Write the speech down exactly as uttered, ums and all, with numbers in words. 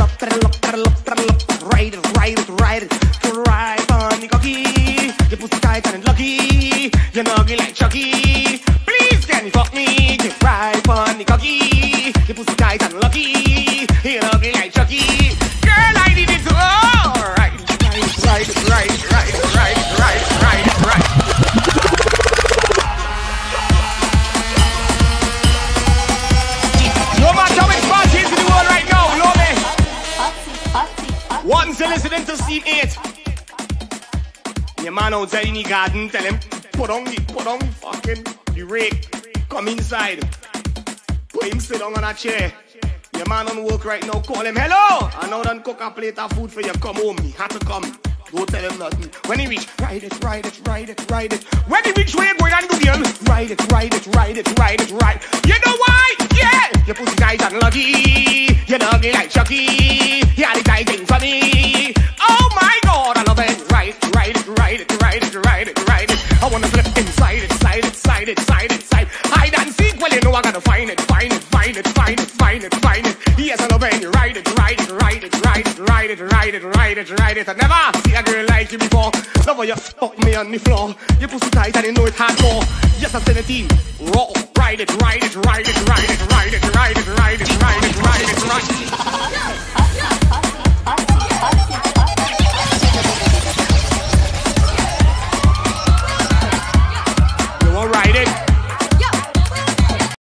up, pedal up, pedal up, pedal up. Ride it, ride it, ride it. Ride on the cocky. Your pussy tight and lucky. You're nuggy like Chucky. Please can you fuck me? Get right on the cocky. Your pussy tight and lucky. You're nuggy like Chucky. Girl, I need it to oh, ride it, ride it, ride it, ride it, ride it, ride it, ride it, ride it. No matter which parties in the world right now, you know me. Once you're listening to scene eight, your man outside in the garden, tell him, put on the, put on the fucking, the rake, come inside, put him sit down on a chair. Your man on work right now, call him, hello, I know done cook a plate of food for you, come home, he had to come. Don't tell him nothing. When he reach, ride it, ride it, ride it, ride it. When he reach where you going and do again, ride it, ride it, ride it, ride it, ride. You know why? Yeah! Your pussy tight and lucky. You're nuggy like Chucky. Yeah, the tight thing for me. Oh my God, I love it. Ride it, ride it, ride it, ride it, ride it, ride it. I wanna flip inside it, side it, side it, side it, side. Hide and seek, well you know I gotta find it, find it, find it, find it, find it, find it. Yes, I love it. Ride it, ride it, ride it, ride it, ride it, ride it, ride it, ride it. I never see a girl like you before. Love how you fuck me on the floor. Your pussy tight and you know it's hardcore. Yes, I said it in raw. Ride it, ride it, ride it, ride it, ride it, ride it, ride it, ride it, ride it, ride it.